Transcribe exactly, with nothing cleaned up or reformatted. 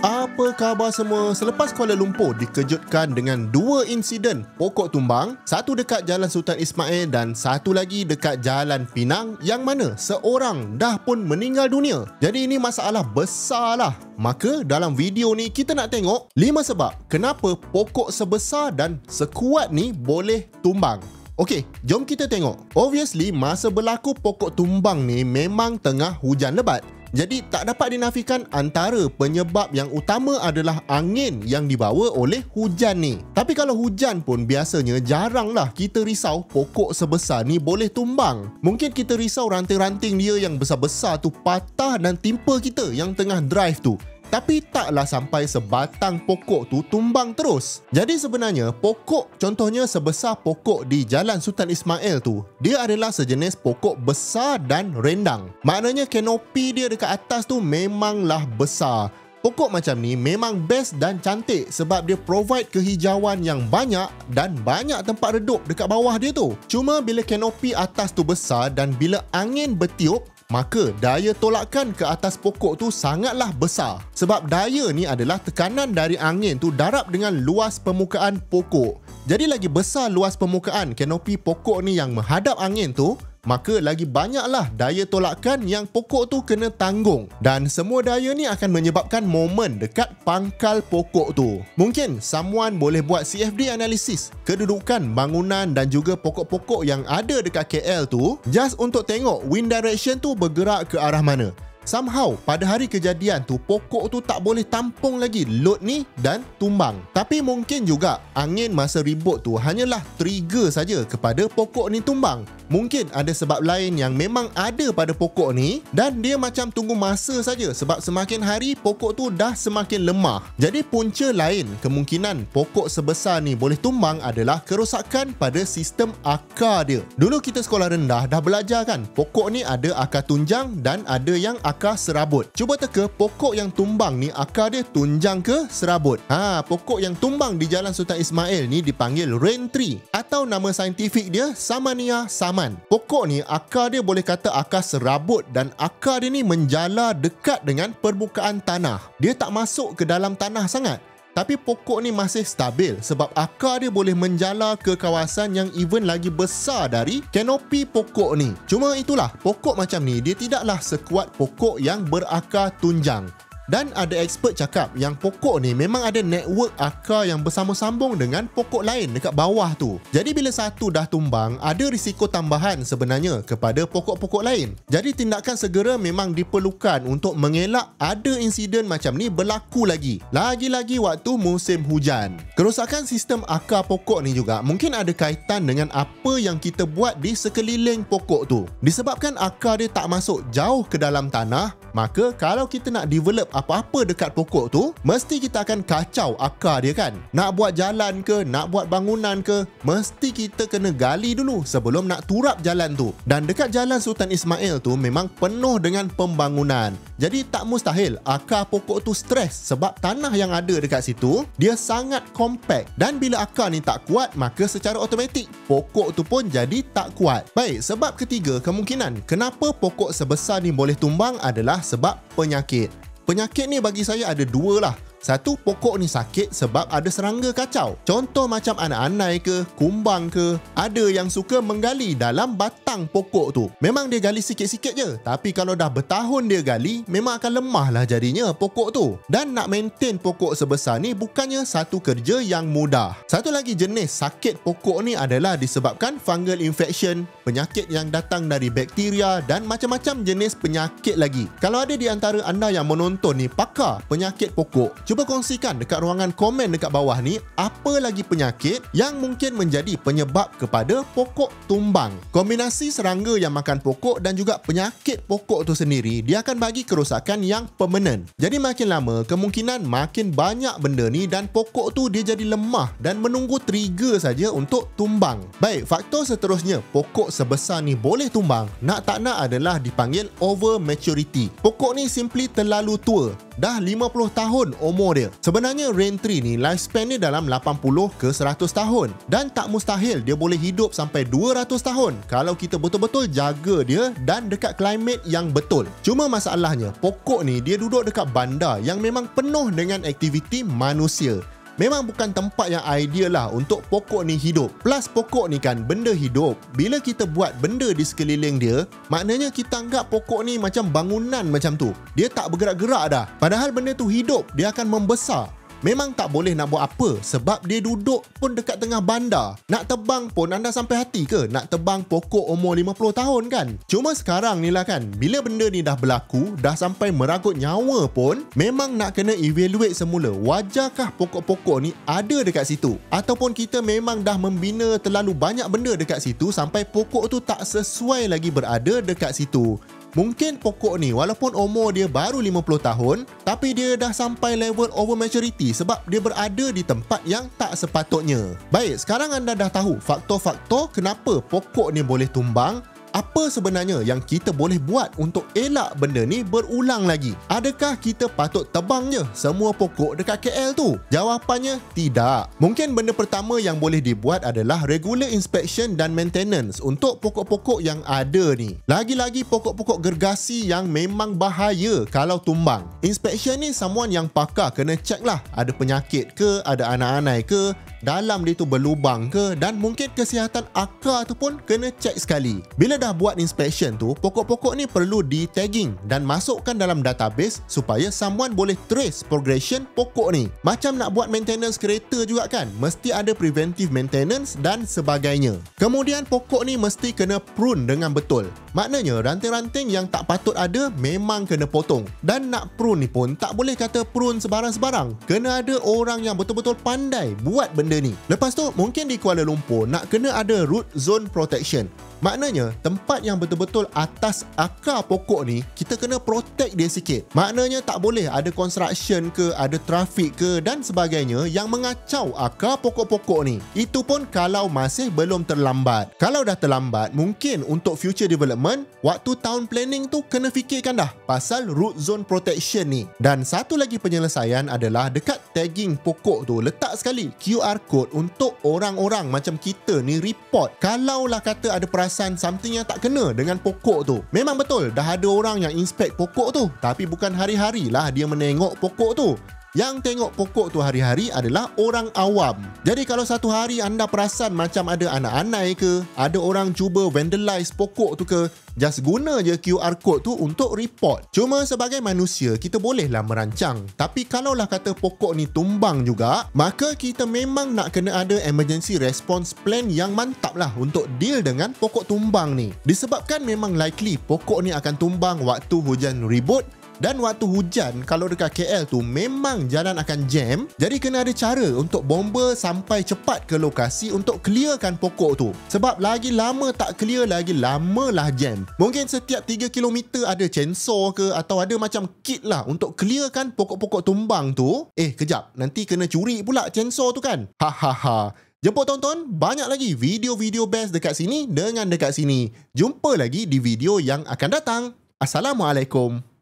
Apa khabar semua? Selepas Kuala Lumpur dikejutkan dengan dua insiden pokok tumbang, satu dekat Jalan Sultan Ismail dan satu lagi dekat Jalan Pinang yang mana seorang dah pun meninggal dunia. Jadi ini masalah besar lah. Maka dalam video ni kita nak tengok lima sebab kenapa pokok sebesar dan sekuat ni boleh tumbang. Okey, jom kita tengok. Obviously, masa berlaku pokok tumbang ni memang tengah hujan lebat. Jadi tak dapat dinafikan antara penyebab yang utama adalah angin yang dibawa oleh hujan ni. Tapi kalau hujan pun biasanya jaranglah kita risau pokok sebesar ni boleh tumbang. Mungkin kita risau ranting-ranting dia yang besar-besar tu patah dan timpa kita yang tengah drive tu. Tapi taklah sampai sebatang pokok tu tumbang terus. Jadi sebenarnya pokok contohnya sebesar pokok di Jalan Sultan Ismail tu, dia adalah sejenis pokok besar dan rendang. Maknanya kanopi dia dekat atas tu memanglah besar. Pokok macam ni memang best dan cantik sebab dia provide kehijauan yang banyak dan banyak tempat redup dekat bawah dia tu. Cuma bila kanopi atas tu besar dan bila angin bertiup, maka daya tolakan ke atas pokok tu sangatlah besar. Sebab daya ni adalah tekanan dari angin tu darab dengan luas permukaan pokok. Jadi lagi besar luas permukaan kanopi pokok ni yang menghadap angin tu, maka lagi banyaklah daya tolakan yang pokok tu kena tanggung. Dan semua daya ni akan menyebabkan momen dekat pangkal pokok tu. Mungkin someone boleh buat C F D analysis kedudukan bangunan dan juga pokok-pokok yang ada dekat K L tu, just untuk tengok wind direction tu bergerak ke arah mana. Somehow, pada hari kejadian tu, pokok tu tak boleh tampung lagi load ni dan tumbang. Tapi mungkin juga angin masa ribut tu hanyalah trigger saja kepada pokok ni tumbang. Mungkin ada sebab lain yang memang ada pada pokok ni dan dia macam tunggu masa saja sebab semakin hari pokok tu dah semakin lemah. Jadi punca lain kemungkinan pokok sebesar ni boleh tumbang adalah kerosakan pada sistem akar dia. Dulu kita sekolah rendah dah belajar kan, pokok ni ada akar tunjang dan ada yang akar serabut. Cuba teka pokok yang tumbang ni akar dia tunjang ke serabut. Ha, pokok yang tumbang di Jalan Sultan Ismail ni dipanggil rain tree atau nama saintifik dia Samania saman. Pokok ni akar dia boleh kata akar serabut dan akar dia ni menjala dekat dengan permukaan tanah. Dia tak masuk ke dalam tanah sangat. Tapi pokok ni masih stabil sebab akar dia boleh menjala ke kawasan yang even lagi besar dari kanopi pokok ni. Cuma itulah, pokok macam ni dia tidaklah sekuat pokok yang berakar tunjang. Dan ada expert cakap yang pokok ni memang ada network akar yang bersambung-sambung dengan pokok lain dekat bawah tu. Jadi bila satu dah tumbang, ada risiko tambahan sebenarnya kepada pokok-pokok lain. Jadi tindakan segera memang diperlukan untuk mengelak ada insiden macam ni berlaku lagi. Lagi-lagi waktu musim hujan. Kerosakan sistem akar pokok ni juga mungkin ada kaitan dengan apa yang kita buat di sekeliling pokok tu. Disebabkan akar dia tak masuk jauh ke dalam tanah, maka kalau kita nak develop apa-apa dekat pokok tu, mesti kita akan kacau akar dia kan. Nak buat jalan ke, nak buat bangunan ke, mesti kita kena gali dulu sebelum nak turap jalan tu. Dan dekat Jalan Sultan Ismail tu memang penuh dengan pembangunan. Jadi tak mustahil akar pokok tu stres sebab tanah yang ada dekat situ, dia sangat compact. Dan bila akar ni tak kuat, maka secara automatik pokok tu pun jadi tak kuat. Baik, sebab ketiga kemungkinan kenapa pokok sebesar ni boleh tumbang adalah sebab penyakit. Penyakit ni bagi saya ada dua lah. Satu, pokok ni sakit sebab ada serangga kacau. Contoh macam anak-anai ke, kumbang ke, ada yang suka menggali dalam batang pokok tu. Memang dia gali sikit-sikit je, tapi kalau dah bertahun dia gali, memang akan lemah lah jadinya pokok tu. Dan nak maintain pokok sebesar ni bukannya satu kerja yang mudah. Satu lagi jenis sakit pokok ni adalah disebabkan fungal infection, penyakit yang datang dari bakteria dan macam-macam jenis penyakit lagi. Kalau ada di antara anda yang menonton ni pakar penyakit pokok, cuba kongsikan dekat ruangan komen dekat bawah ni apa lagi penyakit yang mungkin menjadi penyebab kepada pokok tumbang. Kombinasi serangga yang makan pokok dan juga penyakit pokok tu sendiri, dia akan bagi kerosakan yang permanen. Jadi makin lama, kemungkinan makin banyak benda ni dan pokok tu dia jadi lemah dan menunggu trigger saja untuk tumbang. Baik, faktor seterusnya pokok sebesar ni boleh tumbang, nak tak nak adalah dipanggil over maturity. Pokok ni simply terlalu tua. dah lima puluh tahun umur dia. Sebenarnya rain tree ni lifespan dia dalam lapan puluh ke seratus tahun dan tak mustahil dia boleh hidup sampai dua ratus tahun kalau kita betul-betul jaga dia dan dekat climate yang betul. Cuma masalahnya, pokok ni dia duduk dekat bandar yang memang penuh dengan aktiviti manusia. Memang bukan tempat yang ideal lah untuk pokok ni hidup. Plus pokok ni kan benda hidup. Bila kita buat benda di sekeliling dia, maknanya kita anggap pokok ni macam bangunan macam tu. Dia tak bergerak-gerak dah. Padahal benda tu hidup, dia akan membesar. Memang tak boleh nak buat apa sebab dia duduk pun dekat tengah bandar. Nak tebang pun anda sampai hati ke nak tebang pokok umur lima puluh tahun kan? Cuma sekarang ni lah kan, bila benda ni dah berlaku, dah sampai meragut nyawa pun, memang nak kena evaluate semula. Wajarkah pokok-pokok ni ada dekat situ? Ataupun kita memang dah membina terlalu banyak benda dekat situ sampai pokok tu tak sesuai lagi berada dekat situ. Mungkin pokok ni walaupun umur dia baru lima puluh tahun, tapi dia dah sampai level over maturity sebab dia berada di tempat yang tak sepatutnya. Baik, sekarang anda dah tahu faktor-faktor kenapa pokok ni boleh tumbang. Apa sebenarnya yang kita boleh buat untuk elak benda ni berulang lagi? Adakah kita patut tebang je semua pokok dekat K L tu? Jawapannya tidak. Mungkin benda pertama yang boleh dibuat adalah regular inspection dan maintenance untuk pokok-pokok yang ada ni. Lagi-lagi pokok-pokok gergasi yang memang bahaya kalau tumbang. Inspection ni someone yang pakar kena check lah. Ada penyakit ke, ada anai-anai ke, dalam dia tu berlubang ke, dan mungkin kesihatan akar tu pun kena check sekali. Bila dah buat inspection tu, pokok-pokok ni perlu di-tagging dan masukkan dalam database supaya someone boleh trace progression pokok ni. Macam nak buat maintenance kereta juga kan, mesti ada preventive maintenance dan sebagainya. Kemudian pokok ni mesti kena prune dengan betul. Maknanya ranting-ranting yang tak patut ada memang kena potong. Dan nak prune ni pun tak boleh kata prune sebarang-sebarang. Kena ada orang yang betul-betul pandai buat benda ni. Lepas tu mungkin di Kuala Lumpur nak kena ada root zone protection. Maknanya tempat yang betul-betul atas akar pokok ni kita kena protect dia sikit. Maknanya tak boleh ada construction ke, ada trafik ke dan sebagainya yang mengacau akar pokok-pokok ni. Itu pun kalau masih belum terlambat. Kalau dah terlambat, mungkin untuk future development, waktu town planning tu kena fikirkan dah pasal root zone protection ni. Dan satu lagi penyelesaian adalah dekat tagging pokok tu letak sekali Q R code untuk orang-orang macam kita ni report kalaulah kata ada perasan something yang tak kena dengan pokok tu. Memang betul dah ada orang yang inspect pokok tu, tapi bukan hari-hari lah dia menengok pokok tu. Yang tengok pokok tu hari-hari adalah orang awam. Jadi kalau satu hari anda perasan macam ada anak-anak ke, ada orang cuba vandalize pokok tu ke, just guna je Q R code tu untuk report. Cuma sebagai manusia, kita bolehlah merancang. Tapi kalaulah kata pokok ni tumbang juga, maka kita memang nak kena ada emergency response plan yang mantap lah untuk deal dengan pokok tumbang ni. Disebabkan memang likely pokok ni akan tumbang waktu hujan ribut. Dan waktu hujan, kalau dekat K L tu memang jalan akan jam. Jadi kena ada cara untuk bomba sampai cepat ke lokasi untuk clearkan pokok tu. Sebab lagi lama tak clear, lagi lamalah jam. Mungkin setiap tiga kilometer ada chainsaw ke, atau ada macam kit lah untuk clearkan pokok-pokok tumbang tu. Eh kejap, nanti kena curi pula chainsaw tu kan. Hahaha. Jemput tonton, banyak lagi video-video best dekat sini dengan dekat sini. Jumpa lagi di video yang akan datang. Assalamualaikum.